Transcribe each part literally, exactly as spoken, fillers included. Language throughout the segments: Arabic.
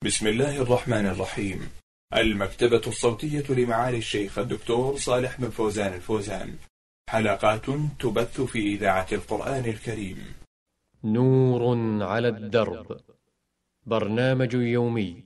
بسم الله الرحمن الرحيم. المكتبة الصوتية لمعالي الشيخ الدكتور صالح بن فوزان الفوزان، حلقات تبث في إذاعة القرآن الكريم. نور على الدرب، برنامج يومي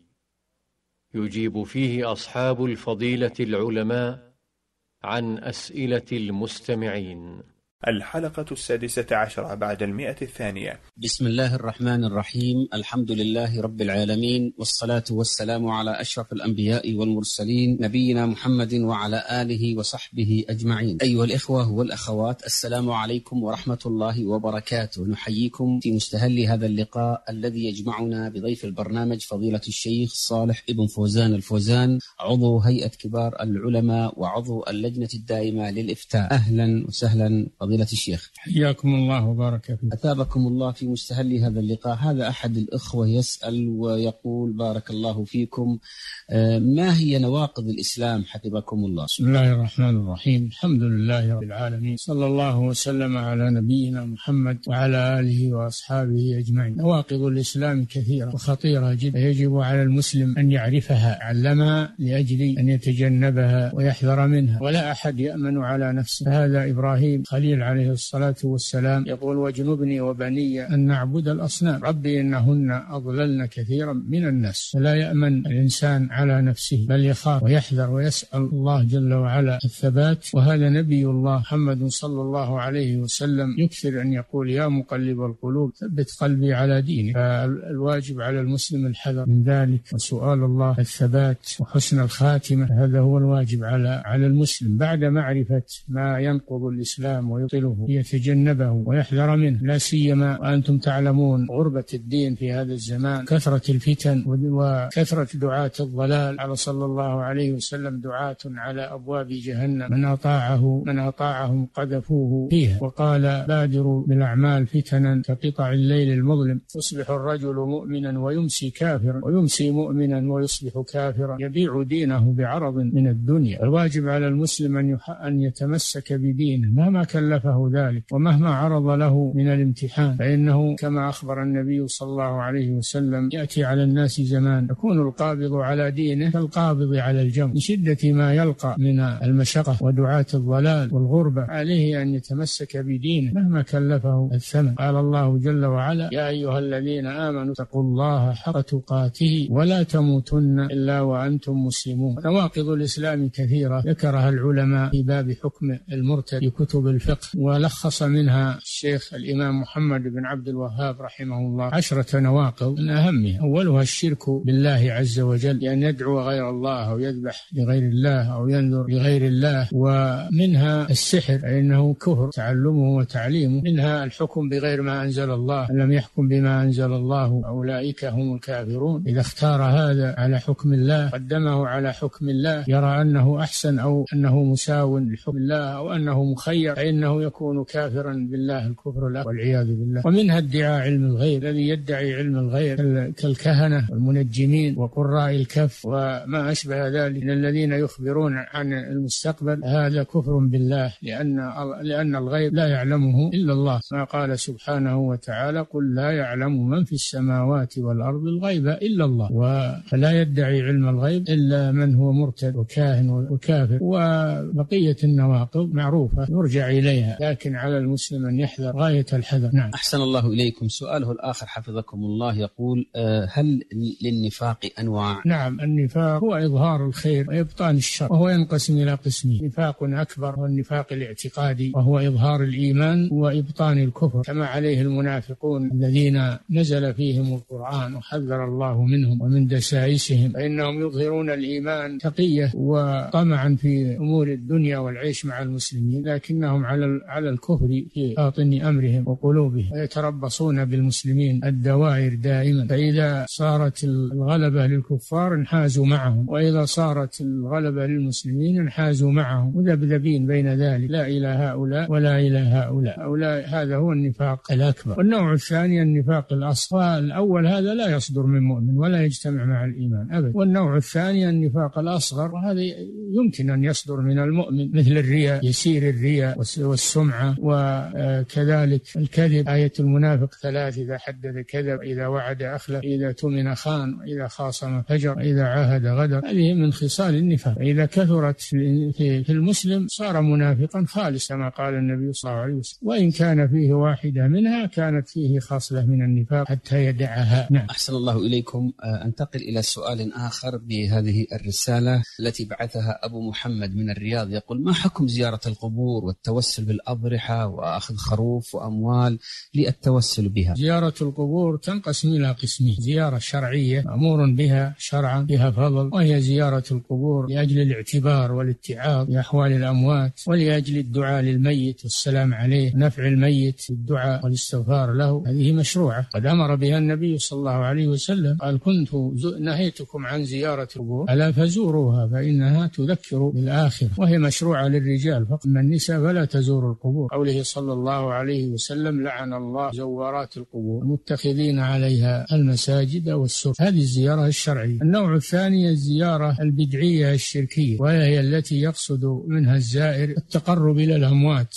يجيب فيه أصحاب الفضيلة العلماء عن أسئلة المستمعين. الحلقة السادسة عشر بعد المئة الثانية. بسم الله الرحمن الرحيم. الحمد لله رب العالمين، والصلاة والسلام على أشرف الأنبياء والمرسلين، نبينا محمد وعلى آله وصحبه أجمعين. أيها الإخوة والأخوات، السلام عليكم ورحمة الله وبركاته. نحييكم في مستهل هذا اللقاء الذي يجمعنا بضيف البرنامج فضيلة الشيخ صالح بن فوزان الفوزان، عضو هيئة كبار العلماء وعضو اللجنة الدائمة للإفتاء. أهلا وسهلا فضيلة الشيخ، حياكم الله وبارك فيكم. أثابكم الله في مستهل هذا اللقاء. هذا أحد الإخوة يسأل ويقول: بارك الله فيكم، ما هي نواقض الإسلام حفظكم الله؟ بسم الله الرحمن الرحيم. الحمد لله رب العالمين، صلى الله وسلم على نبينا محمد وعلى آله وأصحابه أجمعين. نواقض الإسلام كثيرة وخطيرة جدا، يجب على المسلم أن يعرفها، علمها لأجل أن يتجنبها ويحذر منها، ولا أحد يأمن على نفسه. هذا إبراهيم خليل عليه الصلاة والسلام يقول: واجنبني وبني أن نعبد الأصنام، ربي إنهن أضللن كثيرا من الناس. فلا يأمن الإنسان على نفسه، بل يخاف ويحذر ويسأل الله جل وعلا الثبات. وهذا نبي الله محمد صلى الله عليه وسلم يكثر أن يقول: يا مقلب القلوب ثبت قلبي على دينك. فالواجب على المسلم الحذر من ذلك وسؤال الله الثبات وحسن الخاتمة. هذا هو الواجب على على المسلم بعد معرفة ما ينقض الإسلام ويطله، يتجنبه ويحذر منه، لا سيما وأنتم تعلمون غربة الدين في هذا الزمان، كثرة الفتن وكثرة دعاة الضلال. على صلى الله عليه وسلم: دعاة على أبواب جهنم من أطاعه من أطاعهم قذفوه فيها. وقال: بادروا بالأعمال فتنا كقطع الليل المظلم، يصبح الرجل مؤمنا ويمسي كافرا، ويمسي مؤمنا ويصبح كافرا، يبيع دينه بعرض من الدنيا. الواجب على المسلم أن أن يتمسك بدينه مهما كلفه ذلك ومهما عرض له من الامتحان، فإنه كما أخبر النبي صلى الله عليه وسلم: يأتي على الناس زمان يكون القابض على دينه كالقابض على الجمر، لشدة ما يلقى من المشقة ودعاة الضلال والغربة. عليه أن يتمسك بدينه مهما كلفه الثمن. قال الله جل وعلا: يا أيها الذين آمنوا اتقوا الله حق تقاته ولا تموتن إلا وأنتم مسلمون. نواقض الإسلام كثيرة ذكرها العلماء في باب حكم المرتد في كتب الفقه، ولخص منها الشيخ الإمام محمد بن عبد الوهاب رحمه الله عشرة نواقض، من أهمها أولها الشرك بالله عز وجل، لأن يدعو غير الله أو يذبح لغير الله أو ينذر لغير الله. ومنها السحر، فإنه كفر تعلمه وتعليمه. منها الحكم بغير ما أنزل الله، لم يحكم بما أنزل الله أولئك هم الكافرون. إذا اختار هذا على حكم الله قدمه على حكم الله، يرى أنه أحسن أو أنه مساو لحكم الله أو أنه مخير، فإنه يكون كافرا بالله الكفر له والعياذ بالله. ومنها ادعاء علم الغيب، الذي يدعي علم الغيب كالكهنة والمنجمين وقراء الكف وما أشبه ذلك من الذين يخبرون عن المستقبل. هذا كفر بالله، لأن لأن الغيب لا يعلمه إلا الله، ما قال سبحانه وتعالى: قل لا يعلم من في السماوات والأرض الغيب إلا الله. ولا يدعي علم الغيب إلا من هو مرتد وكاهن وكافر. وبقية النواقض معروفة يرجع إليها، لكن على المسلم أن يحذر غاية الحذر. نعم. أحسن الله إليكم. سؤاله الآخر حفظكم الله يقول: هل للنفاق أنواع؟ نعم، النفاق هو إظهار الخير وإبطان الشر، وهو ينقسم إلى قسمين: نفاق أكبر هو النفاق الاعتقادي، وهو إظهار الإيمان وإبطان الكفر، كما عليه المنافقون الذين نزل فيهم القرآن وحذر الله منهم ومن دسائسهم، فإنهم يظهرون الإيمان تقية وطمعا في أمور الدنيا والعيش مع المسلمين، لكنهم على على الكفر في باطن أمرهم وقلوبهم، ويتربصون بالمسلمين الدوائر دائما. فإذا صارت الغلبة للكفار انحازوا معهم، وإذا صارت الغلبة للمسلمين انحازوا معهم، مذبذبين بين ذلك، لا إلى هؤلاء ولا إلى هؤلاء. هؤلاء هذا هو النفاق الأكبر. والنوع الثاني النفاق الأصغر. الأول هذا لا يصدر من مؤمن ولا يجتمع مع الإيمان أبدا. والنوع الثاني النفاق الأصغر، وهذا يمكن أن يصدر من المؤمن، مثل الرياء، يسير الرياء والسمعة، وكذلك الكذب. آية المنافق ثلاث: إذا حدث كذب، إذا وعد أخلف، إذا تمن خان، وإذا خاصم فجر، وإذا عاهد غدر. هذه من خصال النفاق. إذا كثرت في المسلم صار منافقا خالص كما قال النبي صلى الله عليه وسلم، وإن كان فيه واحدة منها كانت فيه خاصلة من النفاق حتى يدعها. نعم. أحسن الله إليكم. أنتقل إلى سؤال آخر بهذه الرسالة التي بعثها أبو محمد من الرياض، يقول: ما حكم زيارة القبور والتوسل بالأضرحة وأخذ خروف وأموال للتوسل بها؟ زيارة القبور تنقسم إلى قسمين: زيارة شرعية مأمور بها شرعا بها فضل، وهي زيارة القبور لأجل الاعتبار والاتعاظ بأحوال الأموات، ولأجل الدعاء للميت والسلام عليه، نفع الميت بالدعاء والاستغفار له. هذه مشروعة قد أمر بها النبي صلى الله عليه وسلم، قال: كنت نهيتكم عن زيارة القبور ألا فزوروها فإنها تذكر بالآخرة. وهي مشروعة للرجال فقط، أما النساء فلا تزور القبور. قوله صلى الله عليه وسلم: لعن الله زوارات القبور المتخذين عليها المساجد والسرج. هذه الزيارة الشرعية. النوع الثاني الزيارة البدعية الشركية، وهي التي يقصد منها الزائر التقرب إلى الأموات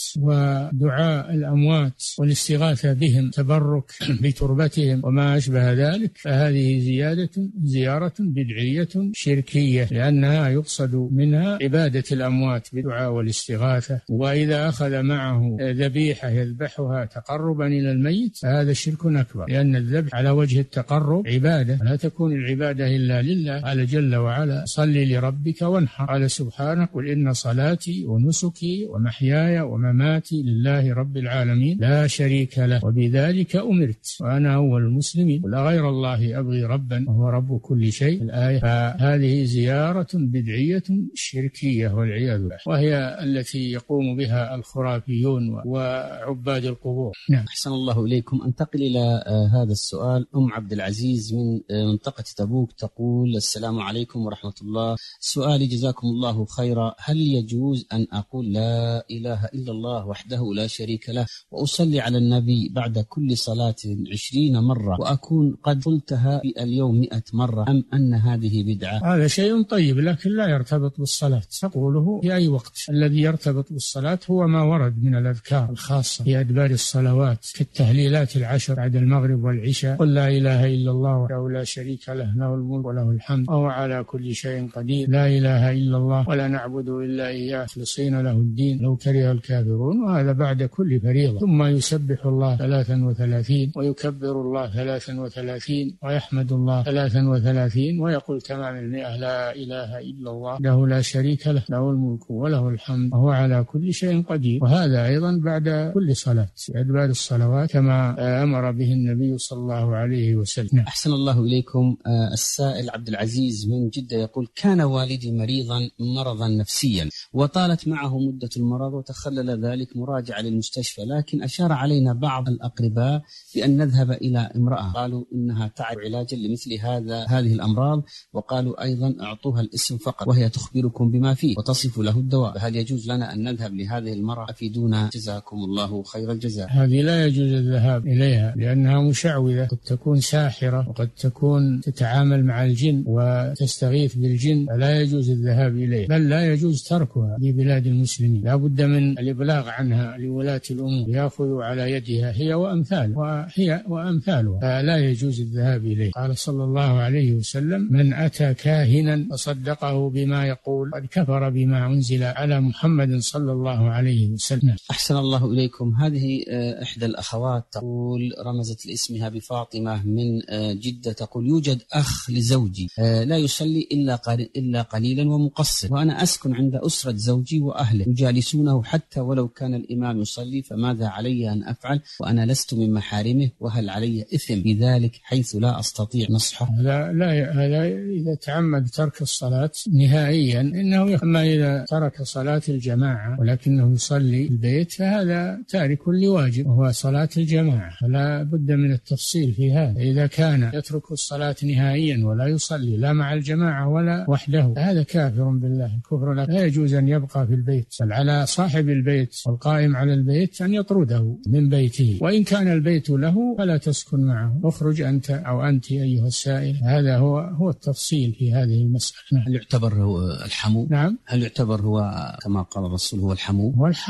ودعاء الأموات والاستغاثة بهم، تبرك بتربتهم وما أشبه ذلك. فهذه زيادة زيارة بدعية شركية، لأنها يقصد منها عبادة الأموات بدعاء والاستغاثة. وإذا أخذ معه ذبيحة يذبحها تقربا إلى الميت فهذا شرك أكبر، لأن الذبح على وجه التقرب عبادة، لا تكون العبادة إلا لله. قال جل وعلا: صل لربك وانحر. قال سبحانه: قل إن صلاتي ونسكي ومحياي ومماتي لله رب العالمين لا شريك له وبذلك أمرت وأنا أول المسلمين ولا غير الله أبغي ربا وهو رب كل شيء. الآية. فهذه زيارة بدعية شركية والعياذ بالله، وهي التي يقوم بها الخرافيون وعباد القبور. نعم. أحسن الله إليكم. أنتقل إلى هذا السؤال. أم عبد العزيز من منطقة تبوك تقول: السلام عليكم ورحمة الله، سؤالي جزاكم الله خيرا، هل يجوز أن أقول لا إله إلا الله وحده لا شريك له وأصلي على النبي بعد كل صلاة عشرين مرة وأكون قد قلتها في اليوم مئة مرة، أم أن هذه بدعة؟ هذا شيء طيب لكن لا يرتبط بالصلاة، تقوله في أي وقت. الذي يرتبط بالصلاة هو ما ورد من الأذكار الخاصة في أدبار الصلوات كالتهليلات العشر بعد المغرب والعشاء: قل لا إله إلا الله وحده لا شريك له له الملك وله الحمد وهو على كل شيء قدير، لا إله إلا الله ولا نعبد إلا إياه مخلصين له الدين لو كره الكافرون. وهذا بعد كل فريضة. ثم يسبح الله ثلاثا وثلاثين ويكبر الله ثلاثا وثلاثين ويحمد الله ثلاثا وثلاثين ويقول تمام المئة: لا إله إلا الله له لا شريك له له الملك وله الحمد وهو على كل شيء قدير. وهذا أيضا بعد كل صلاة في أدبار الصلوات كما أمر به النبي صلى الله عليه وسلم. أحسن الله إليكم. السائل عبد العزيز من جدة يقول: كان والدي مريضا مرضا نفسيا وطالت معه مدة المرض وتخلل ذلك مراجعة للمستشفى، لكن أشار علينا بعض الأقرباء بأن نذهب إلى امرأة قالوا إنها تعرف علاجا لمثل هذا هذه الأمراض، وقالوا أيضا أعطوها الاسم فقط وهي تخبركم بما فيه وتصف له الدواء، هل يجوز لنا أن نذهب لهذه المرأة؟ أفيدونا جزاكم الله خير الجزاء. هذه لا يجوز الذهاب إليها لأنها مشعوذة، قد تكون ساحرة وقد تكون تتعامل مع الجن وتستغيث بالجن، فلا يجوز الذهاب إليها، بل لا يجوز تركها في بلاد المسلمين. لا بد من الإبلاغ عنها لولاة الأمور يأخذوا على يدها هي وأمثالها وهي وأمثالها، فلا يجوز الذهاب إليه. قال صلى الله عليه وسلم: من أتى كاهنا فصدقه بما يقول قد كفر بما أنزل على محمد صلى الله عليه وسلم. أحسن الله إليكم. هذه إحدى الأخوات تقول رمزت لاسمها بفاطمة من جدة، تقول: يوجد أخ لزوجي لا يصلي إلا إلا قليلا ومقصر، وأنا أسكن عند أسرة زوجي وأهله يجالسونه حتى ولو كان الإمام يصلي، فماذا علي أن أفعل وأنا لست من محارمه؟ وهل علي إثم بذلك حيث لا أستطيع نصحه؟ لا لا, لا إذا تعمد ترك الصلاة نهائيا إنه، أما إذا ترك صلاة الجماعة ولكنه يصلي في البيت فهذا تارك لواجب وهو صلاة الجماعة، فلا بد من التفصيل في هذا. إذا كان يترك الصلاة نهائيا ولا يصلي لا مع الجماعة ولا وحده هذا كافر بالله الكفر، لا يجوز أن يبقى في البيت، بل على صاحب البيت والقائم على البيت أن يطرده من بيته، وإن كان البيت له فلا تسكن معه، اخرج أنت أو أنت أيها السائل. هذا هو هو التفصيل في هذه المسألة. هل يعتبر هو الحمو؟ نعم. هل يعتبر هو كما قال الرسول هو الحمو؟ هو الحمو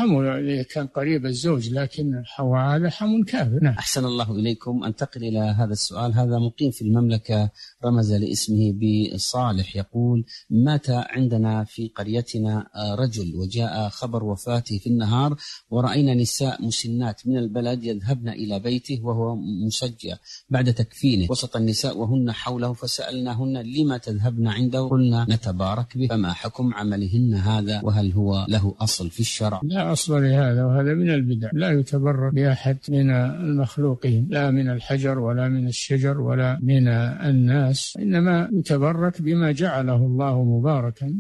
الحم اللي كان قريب الزوج، لكن حواء هذا حم كافر. نعم. أحسن الله إليكم. أنتقل إلى هذا السؤال. هذا مقيم في المملكة، رمز لاسمه بصالح، يقول: مات عندنا في قريتنا رجل وجاء خبر وفاته في النهار، ورأينا نساء مسنات من البلد يذهبن إلى بيته وهو مسجى بعد تكفينه وسط النساء وهن حوله، فسألناهن: لما تذهبن عنده؟ قلنا: نتبارك به. فما حكم عملهن هذا، وهل هو له أصل في الشرع؟ لا أصل لهذا، وهذا من البدع. لا يتبرك بأحد من المخلوقين، لا من الحجر ولا من الشجر ولا من الناس، إنما يتبرك بما جعله الله مباركا.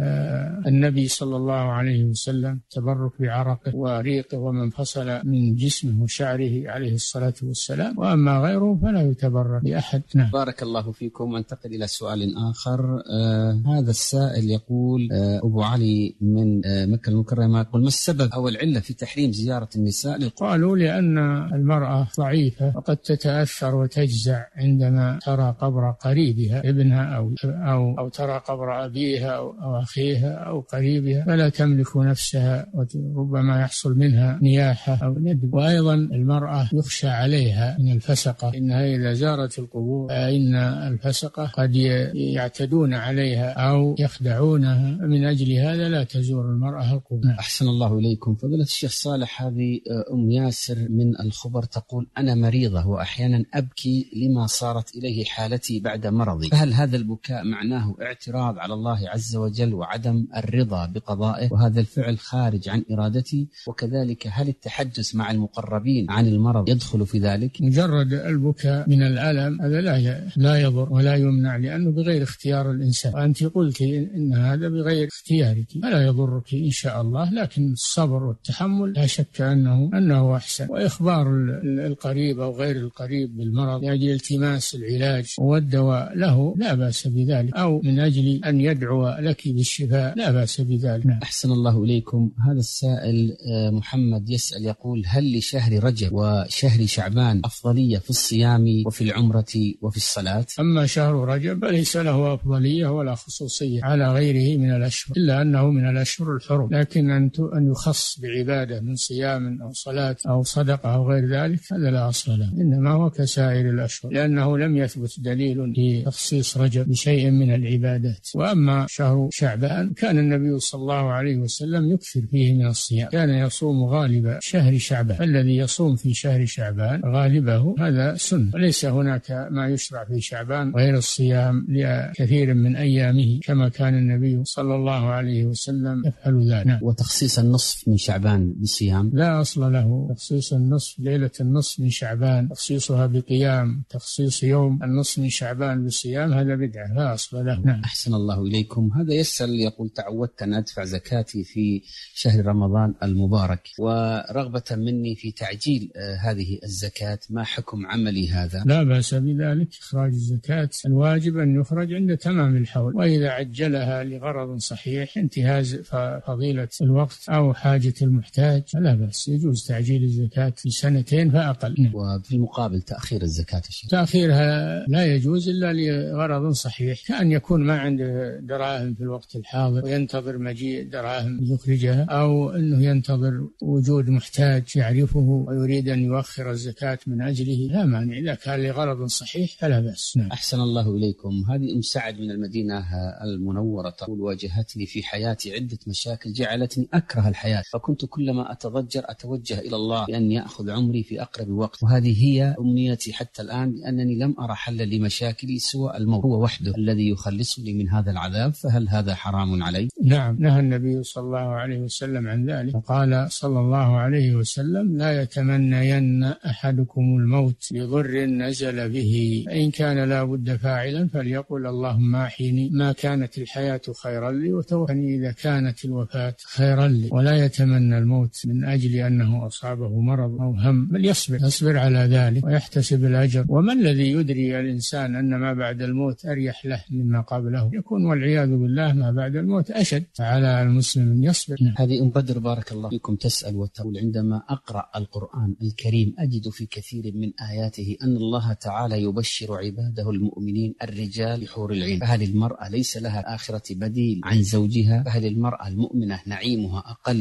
النبي صلى الله عليه وسلم تبرك بعرقه وريقه ومن فصل من جسمه وشعره عليه الصلاة والسلام، وأما غيره فلا يتبرك بأحد. نعم. بارك الله فيكم. أنتقل إلى سؤال آخر. آه هذا السائل يقول: آه أبو علي من آه مكة المكرمة، يقول: ما السبب أو العلة في تحريم زيارة النساء؟ قالوا لأن المرأة ضعيفة وقد تتأثر وتجزع عندما ترى قبر قريبها، ابنها أو أو أو ترى قبر أبيها أو, أو أخيها أو قريبها، فلا تملك نفسها وربما يحصل منها نياحة أو ندب. وأيضا المرأة يخشى عليها من الفسقة، إنها إذا زارت القبور فإن الفسقة قد يعتدون عليها أو يخدعونها، من أجل هذا لا تزور المرأة القبور. أحسن الله إليكم. فضيلة الشيخ صالح، هذه أم ياسر من الخبر تقول: أنا مريضة وأحيانا أبكي لما صارت إليه حالتي بعد مرضي، فهل هذا البكاء معناه اعتراض على الله عز وجل وعدم الرضا بقضائه، وهذا الفعل خارج عن إرادتي؟ وكذلك هل التحدث مع المقربين عن المرض يدخل في ذلك؟ مجرد البكاء من الألم هذا لا لا يضر ولا يمنع، لأنه بغير اختيار الإنسان، وأنت قلت إن هذا بغير اختيارك، فلا يضرك إن شاء الله، لكن الصبر والتحمل لا شك أنه أنه أحسن. وإخبار القريب أو غير القريب بالمرض لأجل التماس العلاج والدواء له لا بأس بذلك، أو من أجل أن يدعو لك بالشفاء لا بأس بذلك. نعم. أحسن الله إليكم. هذا السائل محمد يسأل يقول: هل لشهر رجب وشهر شعبان أفضلية في الصيام وفي العمرة وفي الصلاة؟ أما شهر رجب فليس له أفضلية ولا خصوصية على غيره من الأشهر، إلا أنه من الأشهر الحرم، لكن أن يخص بعبادة من صيام أو صلاة أو صدقة أو غير ذلك هذا لا أصل له، إنما هو كسائر الأشهر، لأنه لم يثبت دليل في تخصيص رجب بشيء من العبادات. وأما شهر شعبان كان النبي صلى الله عليه وسلم يكثر فيه من الصيام، كان يصوم غالب شهر شعبان، الذي يصوم في شهر شعبان غالبه هذا سنة، وليس هناك ما يشرع في شعبان غير الصيام لكثير من أيامه، كما كان النبي صلى الله عليه وسلم يفعل ذلك. وتخصيص النصف من شعبان بالصيام لا أصل له. تخصيص النصف، ليلة النصف من شعبان تخصيصها بقيام، تخصيص يوم النصف من شعبان بالصيام هذا بدعة لا أصل له. نعم. أحسن الله إليكم. هذا يسأل يقول: تعودت أن أدفع زكاتي في شهر رمضان المبارك، ورغبة مني في تعجيل هذه الزكاة، ما حكم عملي هذا؟ لا بأس بذلك. إخراج الزكاة الواجب أن يخرج عند تمام الحول، وإذا عجلها لغرض صحيح، انتهاز فضيلة الوقت أو حاجة المحتاج، لا بأس، يجوز تعجيل الزكاة في سنتين فأقل. نعم. وفي المقابل تأخير الزكاة الشيخ؟ تأخيرها لا يجوز إلا لغرض صحيح، كأن يكون ما عنده دراهم في الوقت الحاضر وينتظر مجيء دراهم يخرجها، أو أنه ينتظر وجود محتاج يعرفه ويريد أن يؤخر الزكاة من أجله، لا مانع إذا كان لغرض صحيح فلا بأس. نعم. أحسن الله إليكم. هذه أم سعد من المدينة المنورة تقول: واجهتني في حياتي عدة مشاكل جعلتني أكره الحياة، فكنت كلما أتضجر أتوجه إلى الله بأن يأخذ عمري في أقرب وقت، وهذه هي أمنيتي حتى الآن، لأنني لم أرى حلا لمشاكلي سوى الموت، هو وحده الذي يخلصني من هذا العذاب، فهل هذا حرام علي؟ نعم. نهى النبي صلى الله عليه وسلم عن ذلك، فقال صلى الله عليه وسلم: لا يتمنين أحدكم الموت لضر نزل به، فإن كان لا بد فاعلا فليقل اللهم أحيني ما كانت الحياة خيرا لي، وتوفني إذا كانت الوفاة خيرا لي. ولا يتمنى الموت من أجل أنه أصابه مرض أو هم، بل يصبر يصبر على ذلك ويحتسب الأجر. وما الذي يدري الإنسان أن ما بعد الموت أريح له مما قبله؟ يكون والعياذ بالله ما بعد الموت أشد على المسلم أن يصبر. هذه أم بدر بارك الله فيكم تسأل وتقول: عندما أقرأ القرآن الكريم أجد في كثير من آياته أن الله تعالى يبشر عباده المؤمنين الرجال بحور العين، فهل المرأة ليس لها الآخرة بديل عن زوجها؟ فهل المرأة المؤمنة نعيمها أقل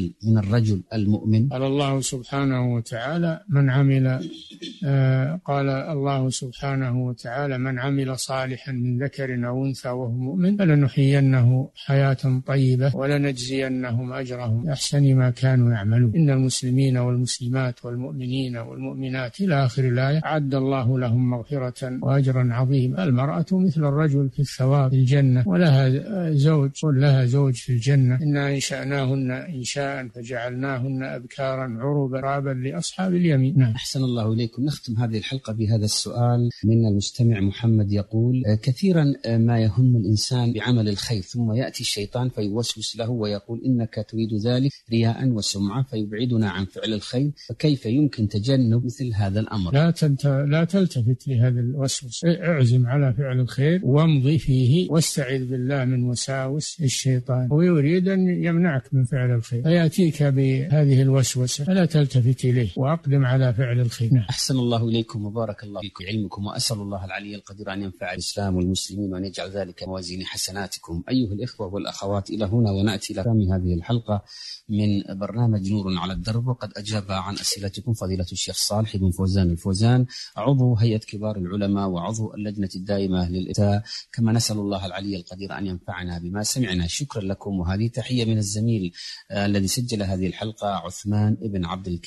العمل من الرجل المؤمن؟ قال الله سبحانه وتعالى من عمل آه قال الله سبحانه وتعالى من عمل صالحا من ذكر أو أنثى وهو مؤمن فلنحيينه حياة طيبة ولنجزينهم أجرهم بأحسن ما كانوا يعملون. إن المسلمين والمسلمات والمؤمنين والمؤمنات إلى آخر الآية أعد الله لهم مغفرة وأجرا عظيما. المرأة مثل الرجل في الثواب في الجنة، ولها زوج لها زوج في الجنة. إنا إنشأناهن إنشاء فجعلناهن أبكارا عربا رابا لأصحاب اليمين. نعم. أحسن الله إليكم. نختم هذه الحلقة بهذا السؤال من المستمع محمد يقول: كثيرا ما يهم الإنسان بعمل الخير ثم يأتي الشيطان فيوسوس له ويقول إنك تريد ذلك رياء وسمعة فيبعدنا عن فعل الخير، فكيف يمكن تجنب مثل هذا الأمر؟ لا, تنت... لا تلتفت لهذا الوسوس، اعزم على فعل الخير وامضي فيه واستعذ بالله من وساوس الشيطان، ويريد أن يمنعك من فعل الخير فيأتيك بهذه الوسوسة، فلا تلتفت إليه وأقدم على فعل الخير. نعم. أحسن الله إليكم وبارك الله فيكم علمكم، وأسأل الله العلي القدير أن ينفع الإسلام والمسلمين وأن يجعل ذلك موازين حسناتكم. أيها الإخوة والأخوات، إلى هنا ونأتي إلى ختام هذه الحلقة من برنامج نور على الدرب، وقد أجاب عن أسئلتكم فضيلة الشيخ صالح بن فوزان الفوزان، عضو هيئة كبار العلماء وعضو اللجنة الدائمة للإفتاء، كما نسأل الله العلي القدير أن ينفعنا بما سمعنا. شكرا لكم، وهذه تحية من الزميل الذي سجل هذه الحلقة عثمان بن عبد الكريم.